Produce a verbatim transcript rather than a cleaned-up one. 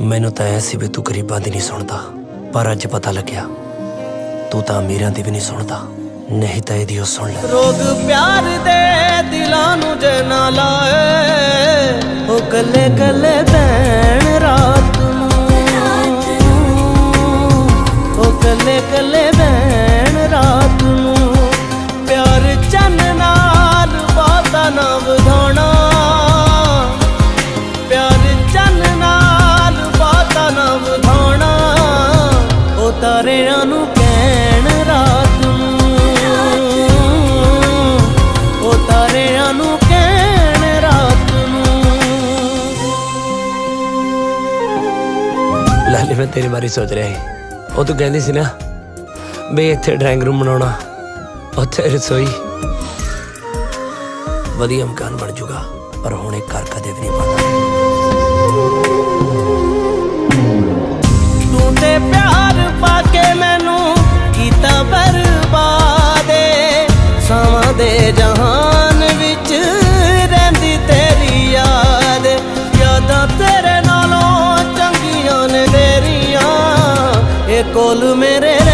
मैनू तो ऐसी भी तू गरीबां दी नहीं सुनता, पर अज पता लग्या तू तो अमीरां दी भी नहीं सुनता। नहीं तो यदि सुन ले। रोग प्यार दे दिलां नू जे ना लाए, ओ कले कले बैण रात नू, ओ कले कले बैण रात नू। प्यार चन नाल बाता ना वधाना, प्यार चन नाल बाता ना वधाना। ओ तारियां नू कहण रात नू, ओ तारियां नू कहण रात नू। लाली मैं तेरे बारे सोच रहा है, वो तू कहती सी ना बे इत्थे ड्राइंग रूम बनाना, उत्थे रसोई वधिया मकान बन जूगा, पर हुण एक घर कदे भी नहीं पाता। तू ते प्यार पाके मैनू कीता बर्बाद, सावां दे जहान विच रहिंदी तेरी याद। यादां तेरे नालों चंगियां ने तेरियां, ए कोल मेरे